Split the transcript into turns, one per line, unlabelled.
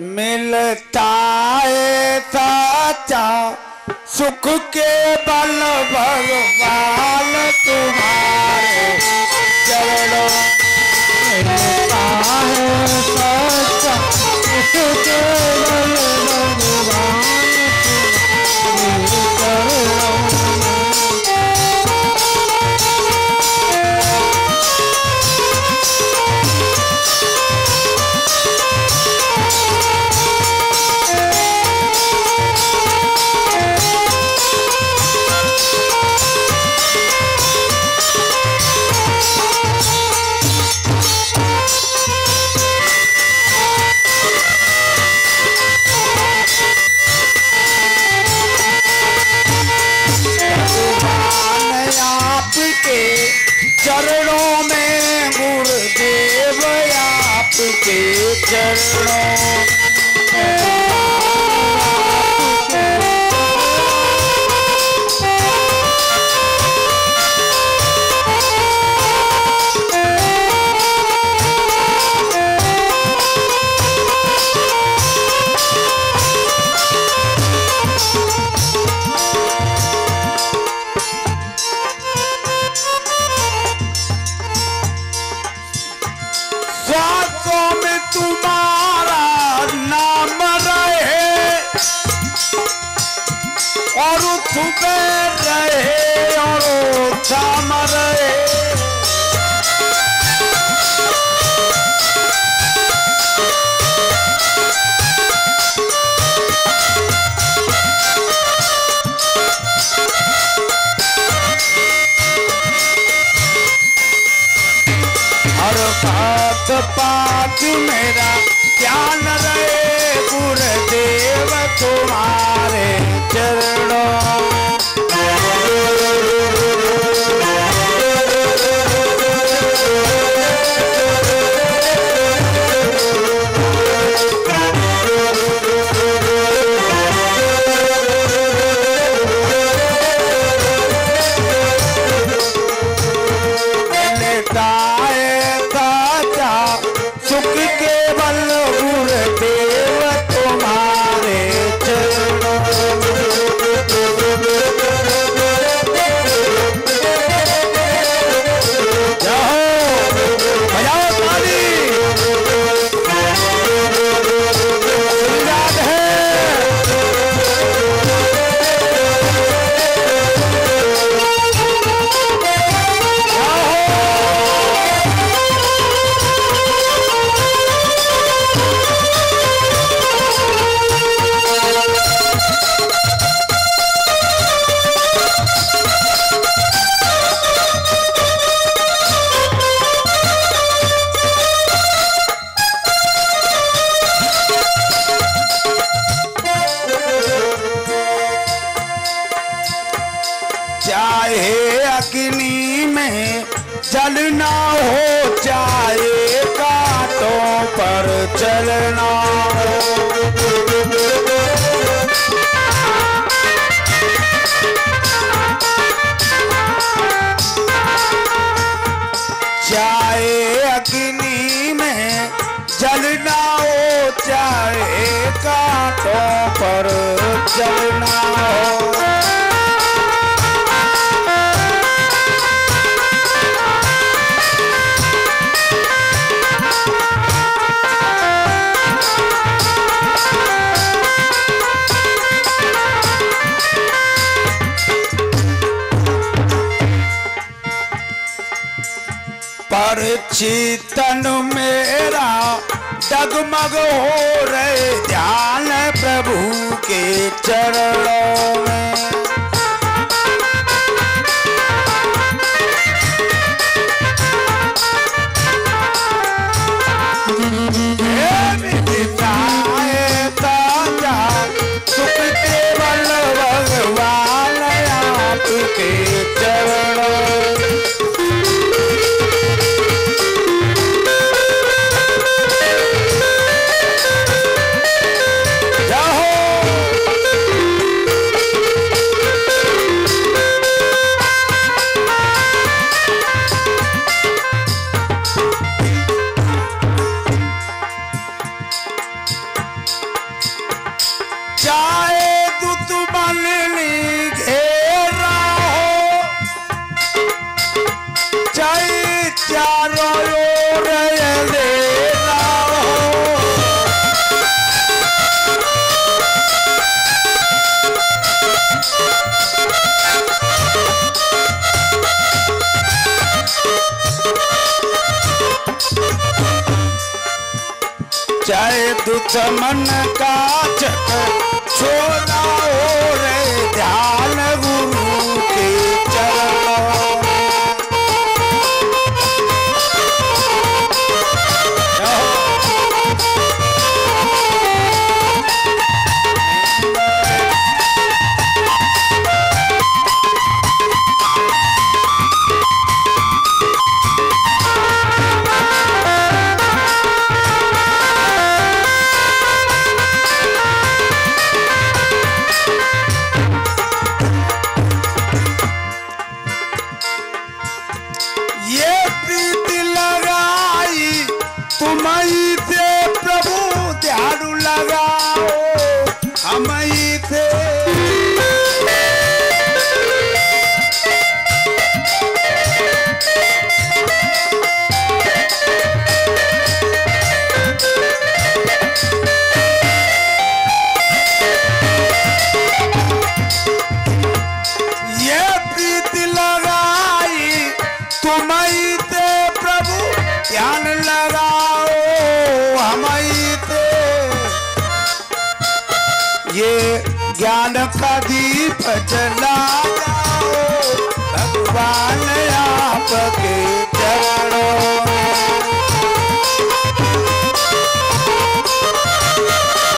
मिलता है सच्चा सुख के बल भगवान तुम्हारे चरणों।
मिलता है सच्चा सुख के बल भगवान तुम्हारे चरणों।
चरणों में गुरुदेव आपके चरणों। श्वासों में तुम्हारा नाम रहे और सुबह रहे और शाम रहे। हर बात पाठ मेरा ध्यान रहे गुरुदेव तुम्हारे चरणों। सुख के बल गुरुदेव तुम्हारे चरणों। चाहे अग्नि में जलना हो चाहे कांटों पर चलना हो। चाहे अग्नि में जलना हो चाहे कांटों पर चलना हो। चितन मेरा डगमग हो रहे ध्यान प्रभु के चरणों में। सुख केवल भगवान आपके चरणों। दुश्मन का चक छोड़ा हो रे ध्यान गुरु के चरणों में। तुम्हीं से प्रभु ध्यान लगाओ हमहीं से। ये प्रीति लगाई तुम्हीं से प्रभु ध्यान लगाओ ये ज्ञान का दीप जला जाओ भगवान आपके